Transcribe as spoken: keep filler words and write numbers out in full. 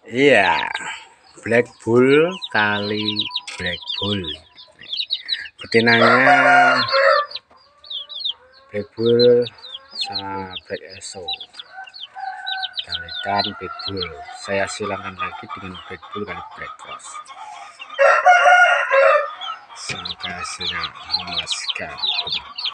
Iya, Black Bull kali Black Bull. Betinanya Black Bull sama Black Eso kalikan Black Bull. Saya silakan lagi dengan Black Bull kali Black Cross. Semoga hasilnya memuaskan.